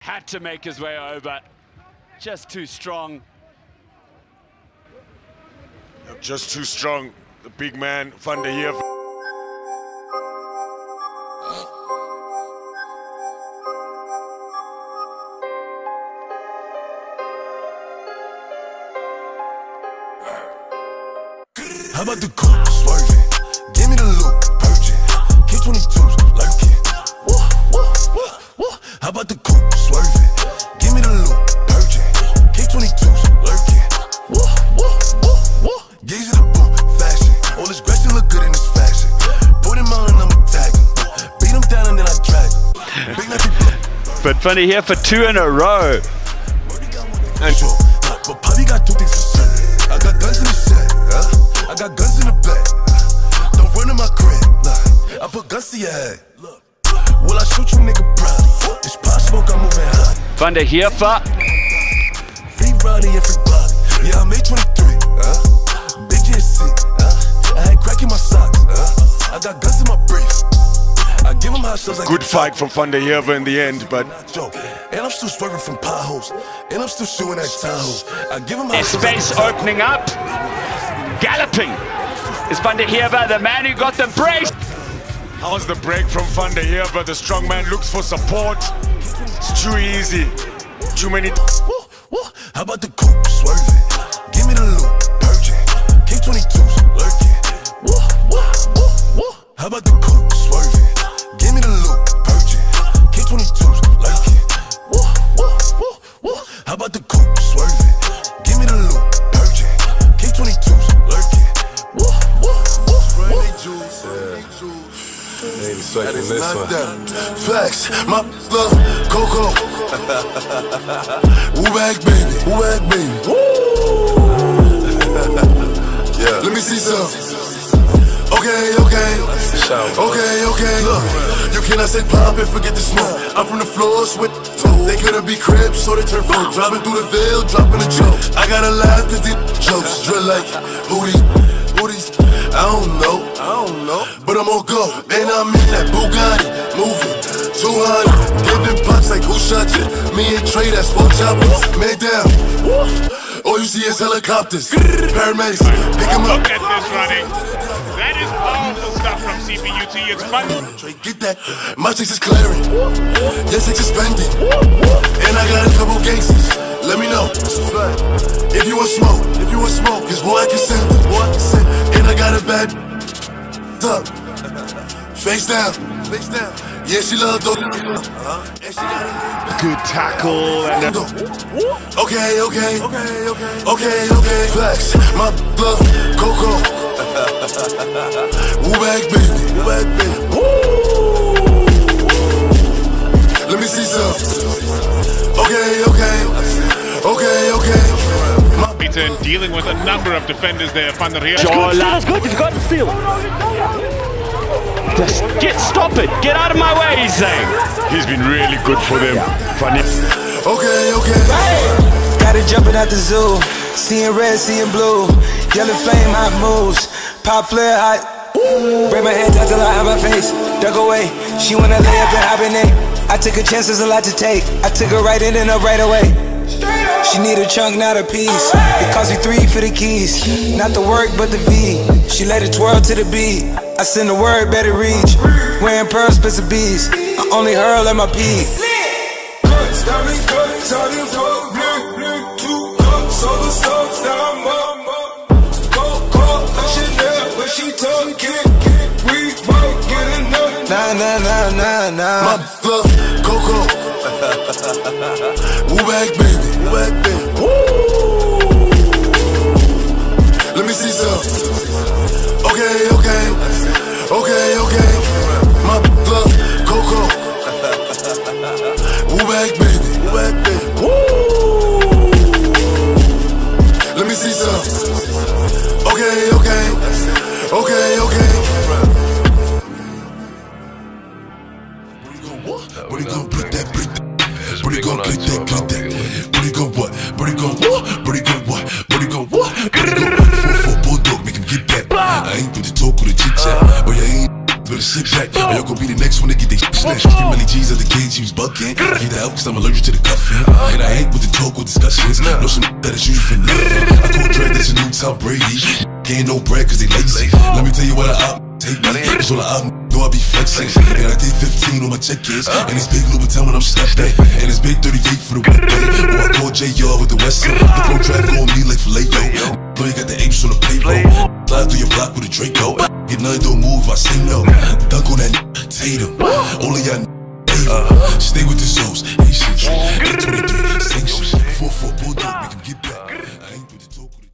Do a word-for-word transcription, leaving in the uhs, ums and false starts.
Had to make his way over. Just too strong. Just too strong. The big man, Van der Heever. How about the coupe swerving? Give me the loop, purging. K twenty-twos lurking. Woo, woo, woo, woo. How about the coupe swerving? Give me the loop, purging. K twenty-twos lurking. Woo, woo, woo, woo. Gaze at the boom, fashion. All this Gretchen look good in this fashion. Put him on and I'ma tag him. Beat him down and then I drag him. Big Nappy. But Funny here for two in a row. And yo, but Poppy got two things for certain. I got guns in the set, huh? I got guns in the back. Don't run in my crib. Nah, I put guns to your head. Look, will I shoot you, nigga? Proudly. It's possible I'm moving high. Van der Heever. Free Roddy, everybody. Yeah, I'm eight twenty-three. Huh? Big G C. Huh? I had crack in my socks. Huh? I got guns in my briefs. I give him hot shows like Good fight from Van der Heever in the end, but and I'm still swerving from potholes. And I'm still shooting at Tahoes. I give him hot Space opening up. Galloping is Van der Heever, the man who got the break. how's the break from Van der Heever? The strong man looks for support. It's too easy. Too many. Woo, woo. How about the coupe swerving? Give me the loop, purging. K twenty-twos lurking. Woo, woo, woo, woo. How about the coupe swerving? Give me the loop, purging. K twenty-twos lurking. Woo, woo, woo, woo. How about the coupe swerving? Give me the loop, purging. K twenty-twos lurking. Woo, woo, woo, woo. That is not that. Flex, my love, Coco. Woo back, baby. Woo back, baby. Woo. Yeah. Let me see some. Okay, okay. Okay, okay. Look, you cannot say pop and forget the smoke. I'm from the floors with they couldn't be cribs, so they turn folk. Driving through the veil, dropping a joke. I gotta laugh cause these jokes drill like booty, booties. I don't know, I don't know, but I'm on go. And I'm in that Bugatti, moving two hundred, giving pucks like who shot you? Me and Trey, that's four choppers. Man down, all you see is helicopters. Paramedics, pick him up. Look at this running. That is powerful stuff from C P U T. It's fun. Trey, get that. My chicks is clearing. Yes, it's spending. And I got a couple gangsters. Let me know if you want smoke. If you want smoke, cause boy I can send it. Boy I can send it. And I got a bad up. Face down. Face down. Yeah, she love those. Uh-huh. And she got a good tackle and a okay, okay, okay, okay, okay, okay. Flex, my love, Coco. Woo back, baby. Woo back, baby. Woo. Let me see some. Okay, okay, okay, okay. Peter dealing with a number of defenders there. Van der Heever. Good, that's good. You've got to steal. Just get, stop it. Get out of my way, he's saying. He's been really good for them. Funny. Okay, okay. Got it jumping at the zoo. Seeing red, seeing blue. Yellow flame, hot moves. Pop flare, hot. Break my head down till I have my face. Duck away. She wanna lay up and hibernate. I took a chance, there's a lot to take. I took her right in and up right away. She need a chunk, not a piece. It cost me three for the keys. Not the work, but the V. She let it twirl to the beat. I send the word, better reach. Wearing pearls, bits of bees. I only hurl at my pee. Nah, nah, nah, nah, nah. My love, Coco. Woo back, baby. Woo back, baby. Woo. Let me see some. Okay, okay. Okay, okay. My love, Coco. Woo back, baby. Woo back, baby. Woo. Let me see some. Okay, okay. Okay, okay. But he gon' put that, put that. But he gon' get that, get that. But he gon' what? But he gon' what? But he gon' what? But he gon' what? But he gon' four, four bulldog, make him get that. I ain't with the talk or the chit chat. Oh yeah, ain't with the sit back. Or y'all gon' be the next one to get they snatched. Give Melly G's at the cage, he was bucking. I need the help cause I'm allergic to the cuffing. And I hate with the talk with discussions. Know some that is used for nothing. I call Dredd, that's a new Tom Brady. Ain't no bread cause they lazy. Let me tell you what I op take me. It's all I op know I be flexing. And I did fifteen on my check is. And it's big Louboutin when I'm stepped in. And it's big thirty-eight for the wet day. Or I call J R with the West Side. The pro draft go on me like filet yo. Know you got the apes on the payroll. Fly through your block with a Draco. Get nothing, don't move, I say no. Dunk on that Tatum. Only I stay with the souls. Haitian eight twenty-three, sanction. four four Bulldog, make him get back. I ain't with the talk.